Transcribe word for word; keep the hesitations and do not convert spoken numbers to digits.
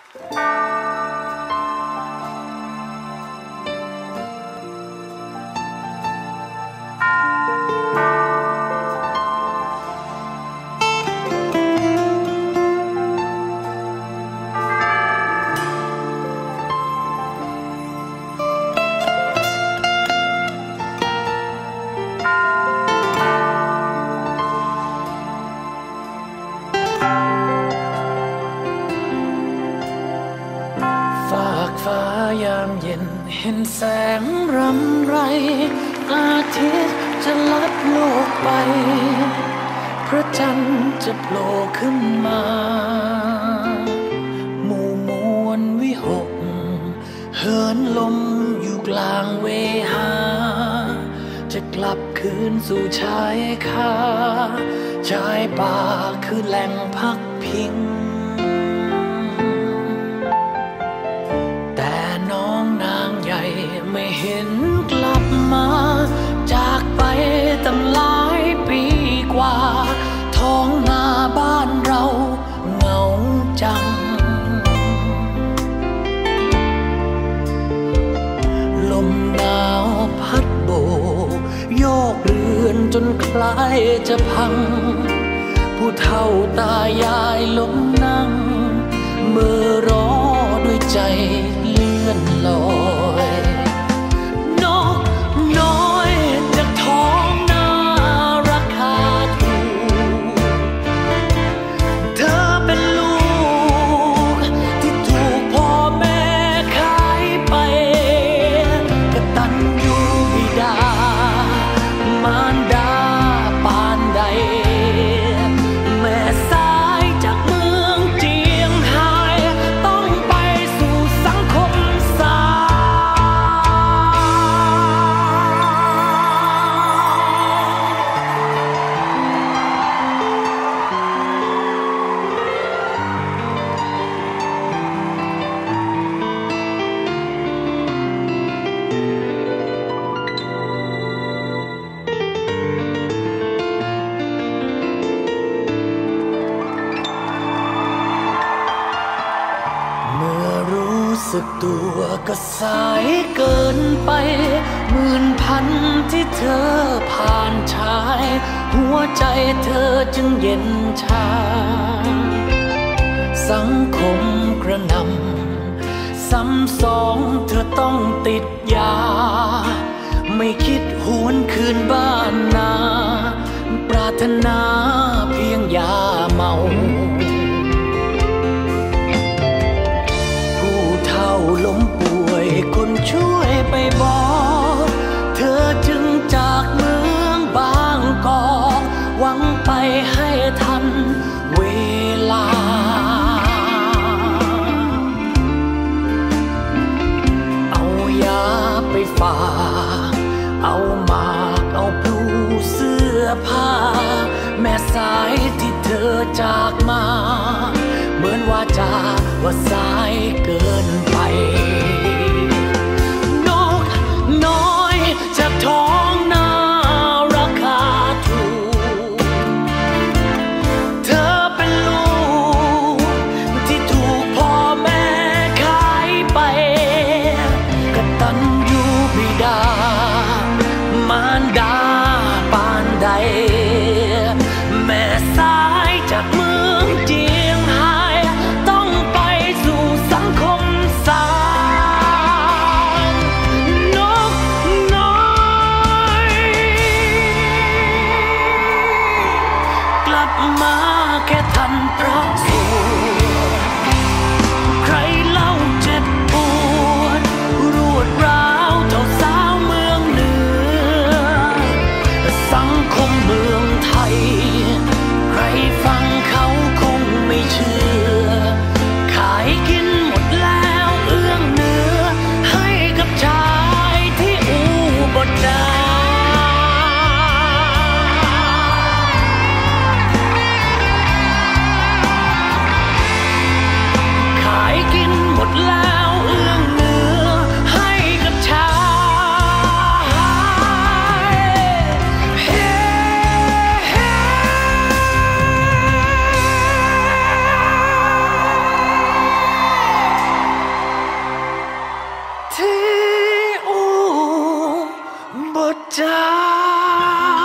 ฟ้ายามเย็นเห็นแสงรำไรอาทิตย์จะลับโลกไปพระจันทร์จะโผล่ขึ้นมาหมู่มวลวิหกเหินลมอยู่กลางเวหาจะกลับคืนสู่ชายคาชายป่าคือแหล่งพักพิงไม่เห็นกลับมาจากไปตั้งหลายปีกว่าท้องนาบ้านเราเหงาจังลมหนาวพัดโบกโยกเรือนจนคล้ายจะพังผู้เฒ่าตายายล้มนั่งเมื่อรอด้วยใจเลื่อนลอยสึกตัวก็สายเกินไปหมื่นพันที่เธอผ่านชายหัวใจเธอจึงเย็นชาสังคมกระหน่ำซ้ำสองเธอต้องติดยาไม่คิดหวนคืนบ้านนาปรารถนาเพียงยาเมาล้มป่วยคนช่วยไปบอกเธอจึงจากเมืองบางกอกหวังไปให้ทันเวลาเอายาไปฝากเอาหมากเอาพลูเสื้อผ้าแม่สายที่เธอจากมาเหมือนว่าจะว่าสายเกินไปนกน้อยจากท้องนาราคาถูกเธอเป็นลูกที่ถูกพ่อแม่ขายไปกตัญญูบิดามารดาปานใดแม่สายจากเมืองเจียงไฮ้ต้องไปสู่จาก